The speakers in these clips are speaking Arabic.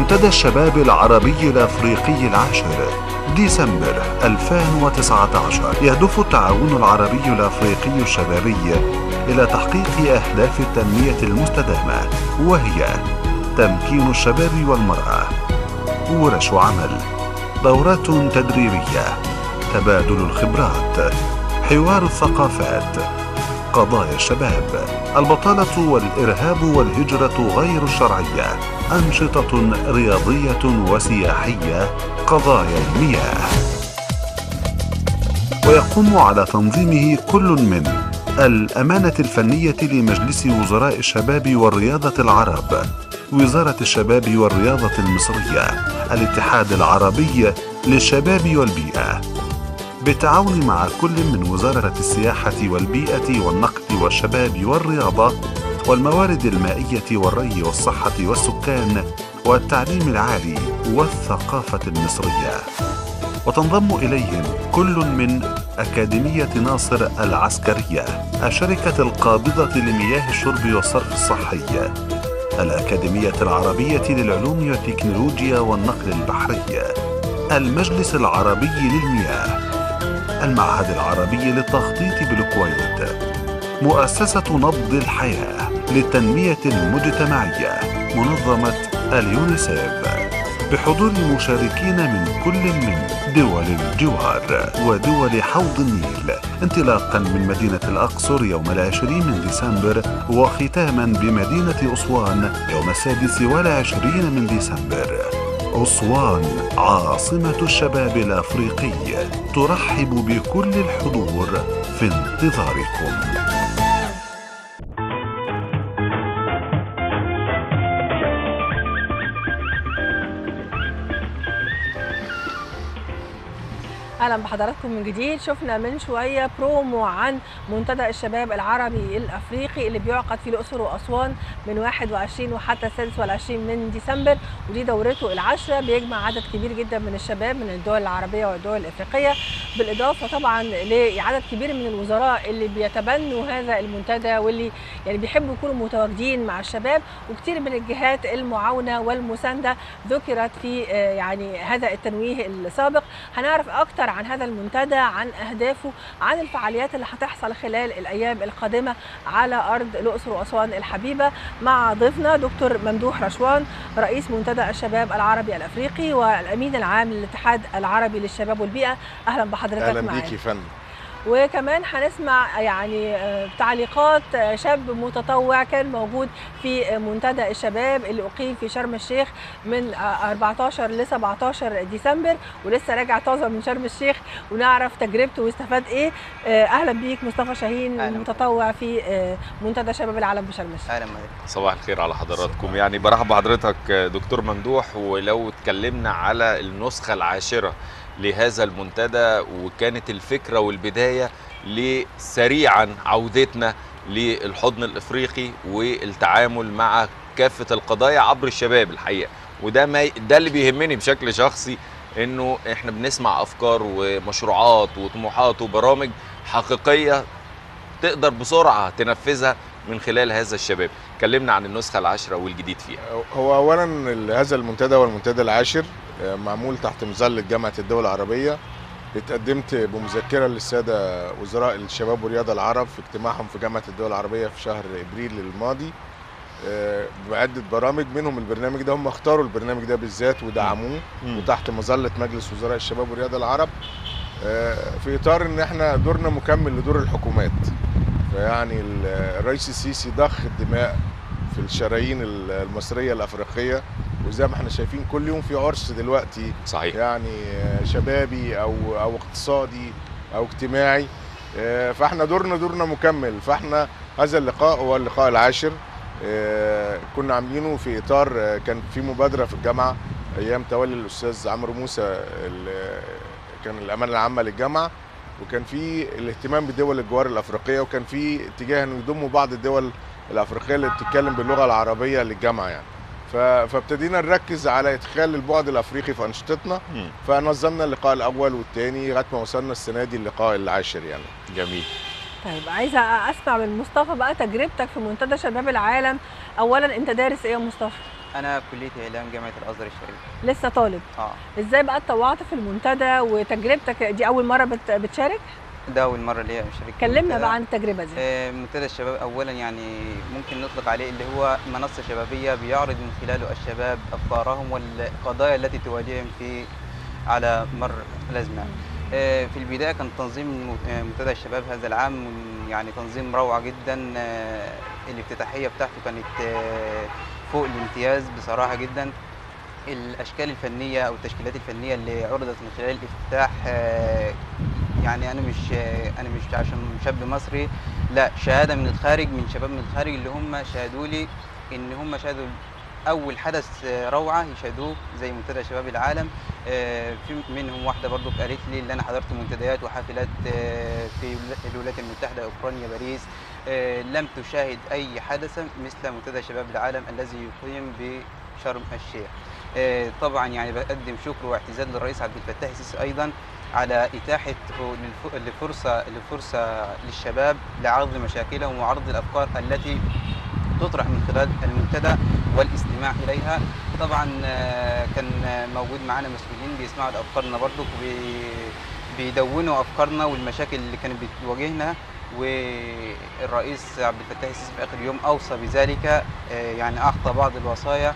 منتدى الشباب العربي الأفريقي العاشر ديسمبر 2019 يهدف التعاون العربي الأفريقي الشبابي إلى تحقيق أهداف التنمية المستدامة، وهي تمكين الشباب والمرأة، ورش عمل، دورات تدريبية، تبادل الخبرات، حوار الثقافات، قضايا الشباب، البطالة والإرهاب والهجرة غير الشرعية، أنشطة رياضية وسياحية، قضايا المياه. ويقوم على تنظيمه كل من الأمانة الفنية لمجلس وزراء الشباب والرياضة العرب، وزارة الشباب والرياضة المصرية، الاتحاد العربي للشباب والبيئة، بالتعاون مع كل من وزارة السياحة والبيئة والنقل والشباب والرياضة والموارد المائية والري والصحة والسكان والتعليم العالي والثقافة المصرية. وتنضم إليهم كل من أكاديمية ناصر العسكرية، الشركة القابضة لمياه الشرب والصرف الصحي، الأكاديمية العربية للعلوم والتكنولوجيا والنقل البحري، المجلس العربي للمياه، المعهد العربي للتخطيط بالكويت، مؤسسة نبض الحياة للتنمية المجتمعية، منظمة اليونيسيف، بحضور مشاركين من كل من دول الجوار ودول حوض النيل، انطلاقا من مدينة الأقصر يوم 20 ديسمبر، وختاما بمدينة أسوان يوم 26 من ديسمبر. أسوان عاصمة الشباب الأفريقي ترحب بكل الحضور في انتظاركم. اهلا بحضراتكم من جديد. شفنا من شويه برومو عن منتدى الشباب العربي الافريقي اللي بيعقد في الاقصر واسوان من 21 وحتى 26 من ديسمبر، ودي دورته العاشره، بيجمع عدد كبير جدا من الشباب من الدول العربيه والدول الافريقيه، بالاضافه طبعا لعدد كبير من الوزراء اللي بيتبنوا هذا المنتدى واللي يعني بيحبوا يكونوا متواجدين مع الشباب، وكثير من الجهات المعاونه والمسانده ذكرت في يعني هذا التنويه السابق. هنعرف اكثر عن هذا المنتدى، عن أهدافه، عن الفعاليات اللي هتحصل خلال الأيام القادمة على أرض الأقصر وأسوان الحبيبة مع ضيفنا دكتور ممدوح رشوان، رئيس منتدى الشباب العربي الأفريقي والأمين العام للاتحاد العربي للشباب والبيئة. أهلا بحضرتك معانا. أهلا بيك يا فندم. وكمان هنسمع يعني تعليقات شاب متطوع كان موجود في منتدى الشباب اللي أقيم في شرم الشيخ من 14 ل 17 ديسمبر، ولسه راجع طازة من شرم الشيخ، ونعرف تجربته واستفاد ايه. اهلا بيك مصطفى شاهين، متطوع في منتدى شباب العالم بشرم الشيخ. اهلا بيك. صباح الخير على حضراتكم. يعني برحب بحضرتك دكتور ممدوح. ولو اتكلمنا على النسخة العاشرة لهذا المنتدى، وكانت الفكرة والبداية لسريعا عودتنا للحضن الإفريقي والتعامل مع كافة القضايا عبر الشباب الحقيقة، وده ده اللي بيهمني بشكل شخصي، انه احنا بنسمع افكار ومشروعات وطموحات وبرامج حقيقية تقدر بسرعة تنفذها من خلال هذا الشباب. اتكلمنا عن النسخة العاشرة والجديد فيها. هو اولا هذا المنتدى هو المنتدى العاشر، معمول تحت مظلة جامعة الدول العربية. اتقدمت بمذكرة للسادة وزراء الشباب والرياضة العرب في اجتماعهم في جامعة الدول العربية في شهر ابريل الماضي بعدة برامج، منهم البرنامج ده. هم اختاروا البرنامج ده بالذات ودعموه، وتحت مظلة مجلس وزراء الشباب والرياضة العرب، في اطار ان احنا دورنا مكمل لدور الحكومات. فيعني الرئيس السيسي ضخ الدماء في الشرايين المصرية الأفريقية، وزي ما احنا شايفين كل يوم في عرس دلوقتي، صحيح، يعني شبابي او اقتصادي او اجتماعي. فاحنا دورنا مكمل. فاحنا هذا اللقاء هو اللقاء العاشر، كنا عاملينه في اطار كان في مبادرة في الجامعة ايام تولي الاستاذ عمرو موسى كان الامانة العامة للجامعة، وكان في الاهتمام بدول الجوار الافريقية، وكان في اتجاه انه يضموا بعض الدول الافريقية اللي بتتكلم باللغة العربية للجامعة يعني. فابتدينا نركز على ادخال البعد الافريقي في انشطتنا، فنظمنا اللقاء الاول والثاني لغايه ما وصلنا السنه دي اللقاء العاشر يعني. جميل. طيب عايزه اسمع من مصطفى بقى تجربتك في منتدى شباب العالم. اولا انت دارس ايه يا مصطفى؟ انا كليه اعلام جامعه الازهر الشريف. لسه طالب. ازاي بقى اتطوعت في المنتدى وتجربتك دي اول مره بتشارك؟ ده اول مره ليا اشارك. كلمنا بقى عن التجربه دي. منتدى الشباب اولا يعني ممكن نطلق عليه اللي هو منصه شبابيه بيعرض من خلاله الشباب افكارهم والقضايا التي تواجههم على مر الازمان. في البدايه كان تنظيم منتدى الشباب هذا العام يعني تنظيم روعه جدا. الافتتاحيه بتاعته كانت فوق الامتياز بصراحه جدا. الاشكال الفنيه او التشكيلات الفنيه اللي عرضت من خلال الافتتاح، يعني انا مش عشان شاب مصري، لا، شهاده من الخارج، من شباب من الخارج اللي هم شهدوا لي ان هم شهدوا اول حدث روعه يشهدوه زي منتدى شباب العالم. في منهم واحده برضو قالت لي اللي انا حضرت منتديات وحفلات في الولايات المتحده، اوكرانيا، باريس، لم تشاهد اي حدث مثل منتدى شباب العالم الذي يقيم بشرم الشيخ. طبعا يعني بقدم شكر واعتزاز للرئيس عبد الفتاح السيسي ايضا على اتاحه لفرصه للشباب لعرض مشاكلهم وعرض الافكار التي تطرح من خلال المنتدى والاستماع اليها. طبعا كان موجود معانا مسؤولين بيسمعوا لافكارنا برضو وبيدونوا افكارنا والمشاكل اللي كانت بتواجهنا، والرئيس عبد الفتاح السيسي في اخر يوم اوصى بذلك، يعني اعطى بعض الوصايا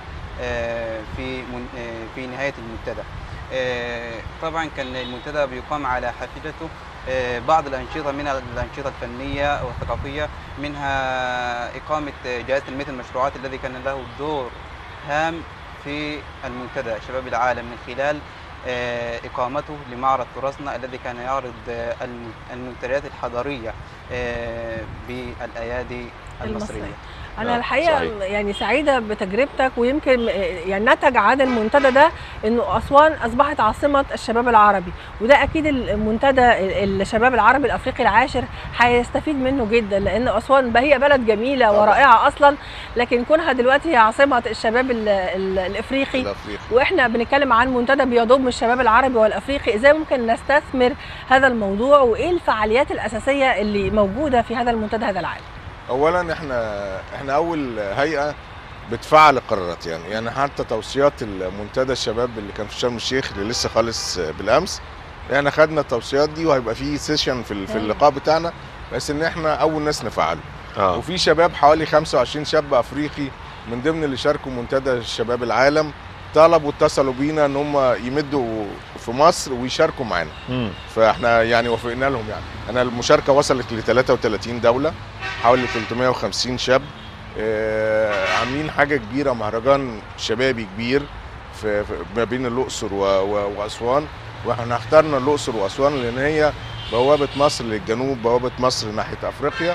في نهايه المنتدى. طبعا كان المنتدى بيقام على حافته بعض الأنشطة من الأنشطة الفنية والثقافية، منها إقامة جائزة تنمية المشروعات الذي كان له دور هام في المنتدى شباب العالم من خلال إقامته لمعرض تراثنا الذي كان يعرض المنتديات الحضارية بالأيادي المصرية. أنا الحقيقة صحيح. يعني سعيدة بتجربتك، ويمكن يعني نتج عن المنتدى ده إنه أسوان أصبحت عاصمة الشباب العربي، وده أكيد المنتدى الشباب العربي الأفريقي العاشر هيستفيد منه جدا، لأن أسوان هي بلد جميلة ورائعة أصلا، لكن كونها دلوقتي هي عاصمة الشباب الأفريقي، وإحنا بنتكلم عن منتدى بيضم الشباب العربي والأفريقي. إزاي ممكن نستثمر هذا الموضوع، وإيه الفعاليات الأساسية اللي موجودة في هذا المنتدى هذا العام؟ اولا احنا اول هيئه بتفعل القرارات، يعني حتى توصيات المنتدى الشباب اللي كان في شرم الشيخ اللي لسه خالص بالامس، احنا خدنا التوصيات دي وهيبقى في سيشن في اللقاء بتاعنا، بس ان احنا اول ناس نفعله. وفي شباب حوالي 25 شاب افريقي من ضمن اللي شاركوا منتدى شباب العالم طلبوا واتصلوا بينا ان هم يمدوا في مصر ويشاركوا معانا. فاحنا يعني وافقنا لهم. يعني انا المشاركه وصلت ل 33 دوله، حوالي 350 شاب، عاملين حاجه كبيره، مهرجان شبابي كبير ما بين الاقصر واسوان. واحنا اخترنا الاقصر واسوان لان هي بوابه مصر للجنوب، بوابه مصر ناحيه افريقيا.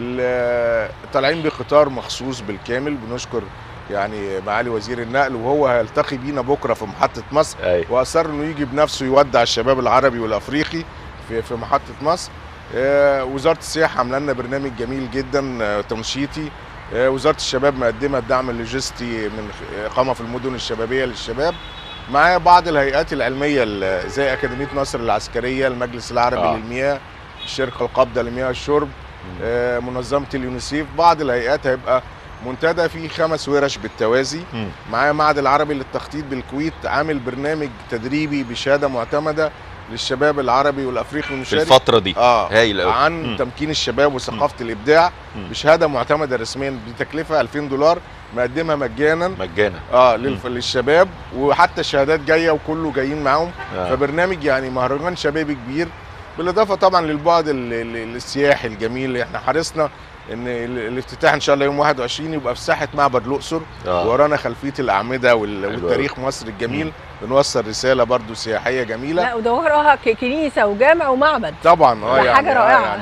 طالعين بقطار مخصوص بالكامل، بنشكر يعني معالي وزير النقل، وهو هيلتقي بينا بكره في محطه مصر. واصر انه يجي بنفسه يودع الشباب العربي والافريقي في محطه مصر. وزاره السياحه عامله لنا برنامج جميل جدا تنشيطي. وزاره الشباب مقدمه الدعم اللوجستي من اقامه في المدن الشبابيه للشباب، مع بعض الهيئات العلميه زي اكاديميه ناصر العسكريه، المجلس العربي للمياه، الشركه القابضه لمياه الشرب، منظمه اليونيسيف. بعض الهيئات هيبقى منتدى فيه 5 ورش بالتوازي. معاه معهد العربي للتخطيط بالكويت عامل برنامج تدريبي بشهاده معتمده للشباب العربي والافريقي المشارك في الفتره دي عن تمكين الشباب وثقافه الابداع بشهاده معتمده رسميا بتكلفه $2000 مقدمها مجانا للشباب، وحتى الشهادات جايه وكله جايين معاهم. فبرنامج يعني مهرجان شبابي كبير، بالاضافه طبعا للبعد السياحي الجميل اللي احنا حرصنا ان الافتتاح ان شاء الله يوم 21 يبقى في ساحه معبد الاقصر. ورانا خلفيه الاعمده والتاريخ مصر الجميل. بنوصل رساله برضو سياحيه جميله. لا وده وراها كنيسه وجامع ومعبد طبعا. يعني حاجه رائعه.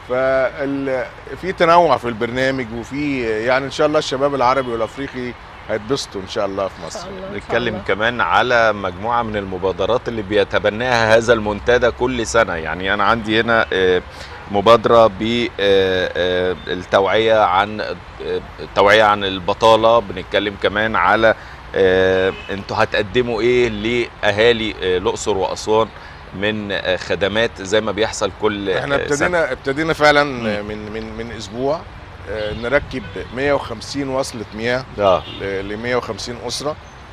في تنوع في البرنامج، وفي يعني ان شاء الله الشباب العربي والافريقي هيتبسطوا ان شاء الله في مصر. نتكلم كمان على مجموعه من المبادرات اللي بيتبناها هذا المنتدى كل سنه. يعني انا عندي هنا مبادره بالتوعيه عن البطاله. بنتكلم كمان على انتوا هتقدموا ايه لاهالي الاقصر واسوان من خدمات زي ما بيحصل كل احنا ابتدينا فعلا من اسبوع نركب 150 وصلة مياه ل 150 أسرة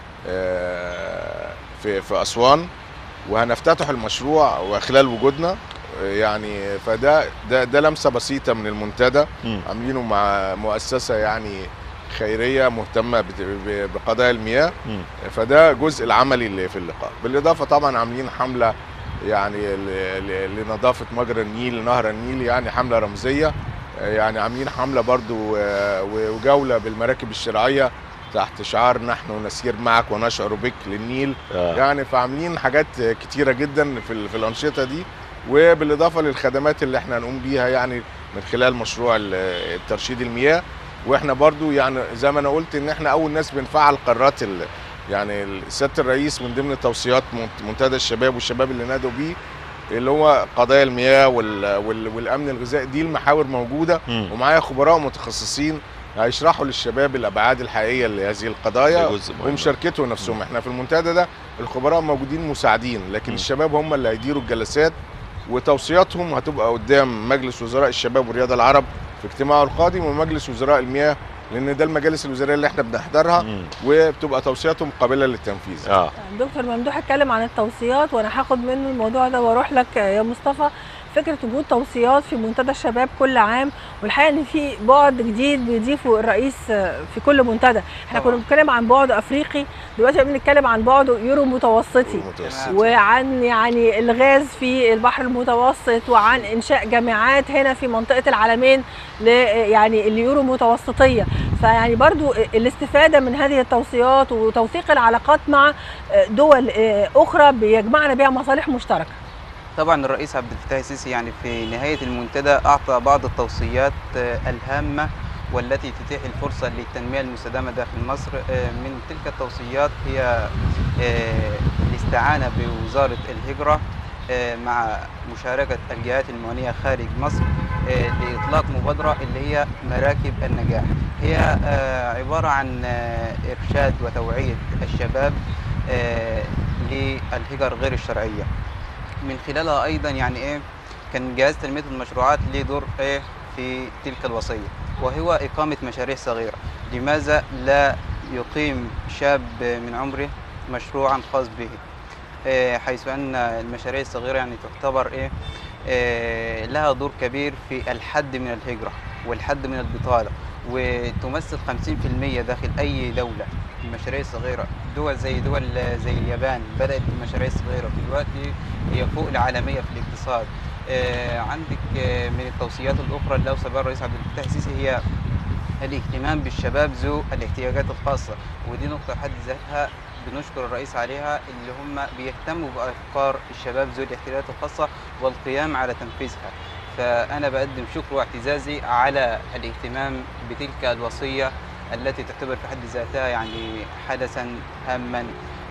في أسوان، وهنفتتح المشروع وخلال وجودنا يعني. فده لمسة بسيطة من المنتدى عاملينه مع مؤسسة يعني خيرية مهتمة بقضايا المياه. فده جزء العملي اللي في اللقاء. بالإضافة طبعا عاملين حملة يعني لنظافة مجرى النيل، نهر النيل، يعني حملة رمزية. يعني عاملين حملة برضو وجولة بالمراكب الشراعية تحت شعار نحن نسير معك ونشعر بك للنيل. يعني فعاملين حاجات كتيرة جدا في الأنشطة دي، وبالإضافة للخدمات اللي احنا هنقوم بيها يعني من خلال مشروع ترشيد المياه. واحنا برضو يعني زي ما انا قلت ان احنا اول ناس بنفعل قرارات يعني سيادة الرئيس من ضمن توصيات منتدى الشباب والشباب اللي نادوا بيه، اللي هو قضايا المياه والامن الغذائي. دي المحاور موجوده، ومعايا خبراء متخصصين هيشرحوا للشباب الابعاد الحقيقيه لهذه القضايا ومشاركته نفسهم. احنا في المنتدى ده الخبراء موجودين مساعدين، لكن الشباب هم اللي هيديروا الجلسات، وتوصياتهم هتبقى قدام مجلس وزراء الشباب والرياضه العرب في اجتماعه القادم، ومجلس وزراء المياه، لان ده المجالس الوزاريه اللي احنا بنحضرها، وبتبقى توصياتهم قابله للتنفيذ. دكتور ممدوح اتكلم عن التوصيات، وانا هاخد منه الموضوع ده واروح لك يا مصطفى. فكره وجود توصيات في منتدى الشباب كل عام، والحقيقه ان في بعد جديد بيضيفه الرئيس في كل منتدى. احنا كنا بنتكلم عن بعد افريقي، دلوقتي بنتكلم عن بعد يورو متوسطي، وعن يعني الغاز في البحر المتوسط، وعن انشاء جامعات هنا في منطقه العلمين يعني اليورو متوسطيه. فيعني برضو الاستفاده من هذه التوصيات وتوثيق العلاقات مع دول اخرى بيجمعنا بها مصالح مشتركه. طبعا الرئيس عبد الفتاح السيسي يعني في نهاية المنتدى أعطى بعض التوصيات الهامة والتي تتيح الفرصة للتنمية المستدامة داخل مصر. من تلك التوصيات هي الاستعانة بوزارة الهجرة مع مشاركة الجهات المعنية خارج مصر لإطلاق مبادرة اللي هي مراكب النجاح. هي عبارة عن إرشاد وتوعية الشباب للهجر غير الشرعية. من خلالها ايضا يعني كان جهاز تنميه المشروعات له دور في تلك الوصيه، وهو اقامه مشاريع صغيره. لماذا لا يقيم شاب من عمره مشروعا خاص به، حيث ان المشاريع الصغيره يعني تعتبر لها دور كبير في الحد من الهجره والحد من البطاله، وتمثل 50% داخل اي دوله. المشاريع الصغيره دول زي اليابان بدات بالمشاريع الصغيره، دلوقتي هي فوق العالميه في الاقتصاد. عندك من التوصيات الاخرى اللي اوصى بها الرئيس عبد الفتاح السيسي هي الاهتمام بالشباب ذو الاحتياجات الخاصه، ودي نقطه بحد ذاتها بنشكر الرئيس عليها، اللي هم بيهتموا بافكار الشباب ذو الاحتياجات الخاصه والقيام على تنفيذها. فانا بقدم شكر واعتزازي على الاهتمام بتلك الوصيه التي تعتبر في حد ذاتها يعني حدثا هاما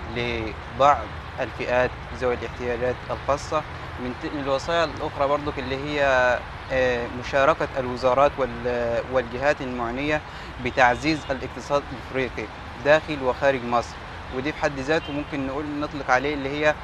لبعض الفئات ذوي الاحتياجات الخاصه. من الوصايا الاخرى برضك اللي هي مشاركه الوزارات والجهات المعنيه بتعزيز الاقتصاد الافريقي داخل وخارج مصر، ودي في حد ذاته ممكن نطلق عليه اللي هي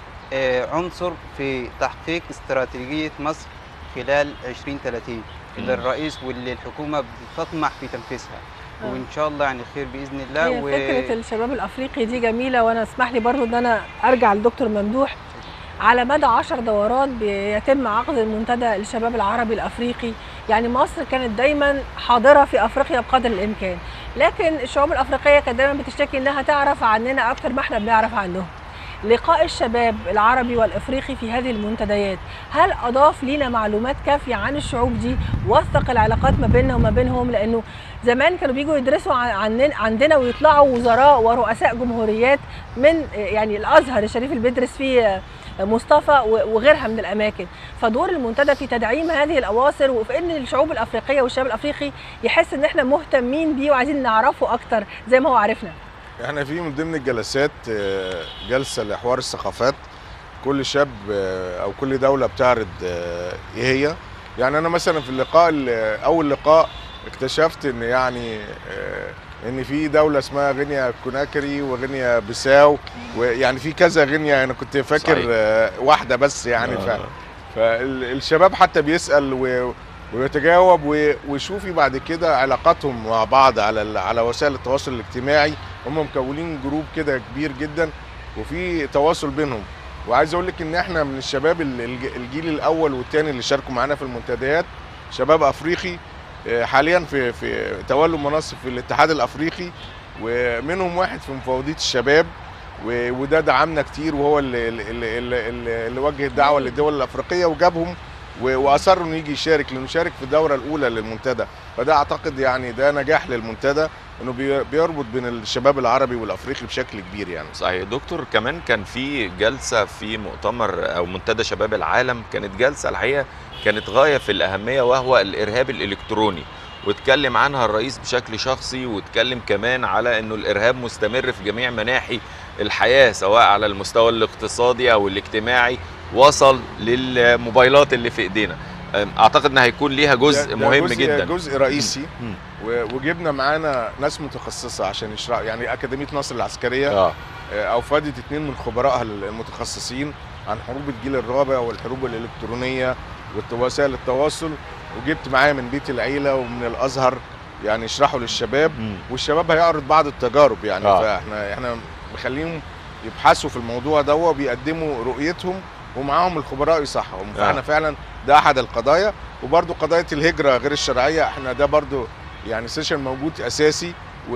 عنصر في تحقيق استراتيجيه مصر خلال 2030 اللي الرئيس واللي الحكومه بتطمح في تنفيذها، وان شاء الله يعني خير باذن الله. فكره الشباب الافريقي دي جميله، وانا اسمح لي برضو ان انا ارجع للدكتور ممدوح. على مدى 10 دورات بيتم عقد المنتدى الشباب العربي الافريقي. يعني مصر كانت دايما حاضره في افريقيا بقدر الامكان، لكن الشعوب الافريقيه كانت دايما بتشتكي انها تعرف عننا اكتر ما احنا بنعرف عنهم. لقاء الشباب العربي والافريقي في هذه المنتديات هل اضاف لينا معلومات كافيه عن الشعوب دي، وثق العلاقات ما بيننا وما بينهم؟ لانه زمان كانوا بيجوا يدرسوا عندنا ويطلعوا وزراء ورؤساء جمهوريات من يعني الازهر الشريف اللي بيدرس فيه مصطفى وغيرها من الاماكن. فدور المنتدى في تدعيم هذه الاواصر، وفي ان الشعوب الافريقيه والشباب الافريقي يحس ان احنا مهتمين بيه وعايزين نعرفه اكتر زي ما هو عرفنا. احنا في من ضمن الجلسات جلسه لحوار الثقافات، كل شاب او كل دوله بتعرض ايه هي. يعني انا مثلا في اللقاء اول لقاء اكتشفت ان يعني ان في دوله اسمها غينيا كوناكري وغينيا بيساو، ويعني في كذا غينيا. انا كنت فاكر واحده بس يعني. فالشباب حتى بيسال ويتجاوب ويشوفي بعد كده علاقاتهم مع بعض على وسائل التواصل الاجتماعي. هم مكونين جروب كده كبير جدا وفي تواصل بينهم. وعايز اقول لك ان احنا من الشباب الجيل الاول والثاني اللي شاركوا معانا في المنتديات، شباب افريقي حاليا في تولوا مناصب في الاتحاد الافريقي، ومنهم واحد في مفوضيه الشباب، وده دعمنا كتير، وهو اللي وجه الدعوه للدول الافريقيه وجابهم واصر انه يجي يشارك، لانه شارك في الدوره الاولى للمنتدى. فده اعتقد يعني ده نجاح للمنتدى، انه بيربط بين الشباب العربي والافريقي بشكل كبير يعني. صحيح دكتور. كمان كان في جلسه في مؤتمر او منتدى شباب العالم، كانت جلسه الحقيقه كانت غايه في الاهميه، وهو الارهاب الالكتروني، واتكلم عنها الرئيس بشكل شخصي، واتكلم كمان على انه الارهاب مستمر في جميع مناحي الحياه، سواء على المستوى الاقتصادي او الاجتماعي، وصل للموبايلات اللي في ايدينا. اعتقد ان هيكون ليها جزء مهم جدا، جزء رئيسي. وجبنا معانا ناس متخصصه عشان يشرح، يعني اكاديميه ناصر العسكريه اوفدت 2 من خبرائها المتخصصين عن حروب الجيل الرابع والحروب الالكترونيه ووسائل التواصل، وجبت معايا من بيت العيله ومن الازهر يعني يشرحوا للشباب. والشباب هيعرض بعض التجارب يعني. فاحنا مخليهم يبحثوا في الموضوع ده وبيقدموا رؤيتهم، ومعاهم الخبراء يصحهم. فاحنا فعلا ده احد القضايا. وبرده قضيه الهجره غير الشرعيه، احنا ده برده يعني سيشن موجود اساسي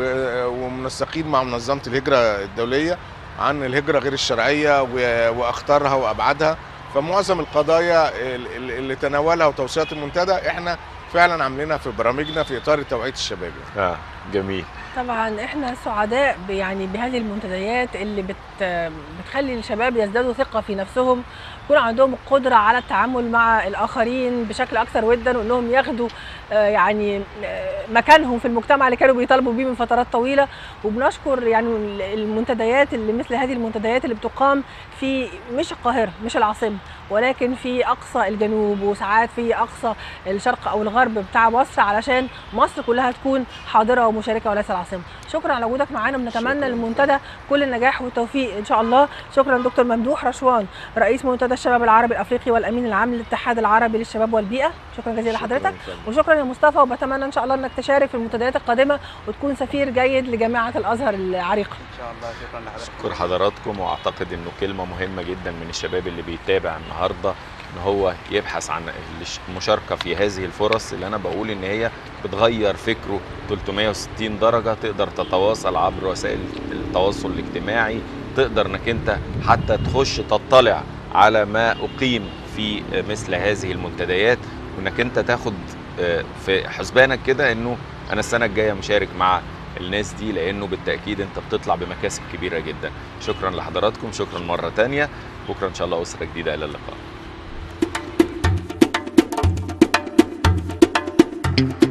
ومنسقين مع منظمه الهجره الدوليه عن الهجره غير الشرعيه واخطارها وابعادها. فمعظم القضايا اللي تناولها وتوصيات المنتدى احنا فعلا عاملينها في برامجنا في اطار توعيه الشباب. جميل. طبعا احنا سعداء يعني بهذه المنتديات اللي بتخلي الشباب يزدادوا ثقه في نفسهم، يكون عندهم القدره على التعامل مع الاخرين بشكل اكثر ودا، وانهم ياخدوا يعني مكانهم في المجتمع اللي كانوا بيطالبوا بيه من فترات طويله. وبنشكر يعني المنتديات اللي مثل هذه المنتديات اللي بتقام في مش القاهره مش العاصمه، ولكن في اقصى الجنوب وساعات في اقصى الشرق او الغرب بتاع مصر، علشان مصر كلها تكون حاضره ومشاركه وليس العاصمه. شكرا على وجودك معانا، بنتمنى للمنتدى كل النجاح والتوفيق ان شاء الله. شكرا دكتور ممدوح رشوان، رئيس منتدى الشباب العربي الافريقي والامين العام للاتحاد العربي للشباب والبيئه. شكرا جزيلا لحضرتك، وشكرا يا مصطفى، وبتمنى ان شاء الله انك تشارك في المنتديات القادمه وتكون سفير جيد لجامعه الازهر العريقه. ان شاء الله. شكرا لحضرتك. شكر حضراتكم. واعتقد انه كلمه مهمه جدا من الشباب اللي بيتابع النهارده ان هو يبحث عن المشاركه في هذه الفرص، اللي انا بقول ان هي بتغير فكره 360 درجه. تقدر تتواصل عبر وسائل التواصل الاجتماعي، تقدر انك انت حتى تخش تطلع على ما اقيم في مثل هذه المنتديات، وانك انت تاخد في حسبانك كده انه انا السنه الجايه مشارك مع الناس دي، لانه بالتاكيد انت بتطلع بمكاسب كبيره جدا. شكرا لحضراتكم، شكرا مره ثانيه. بكره ان شاء الله اسره جديده، الى اللقاء.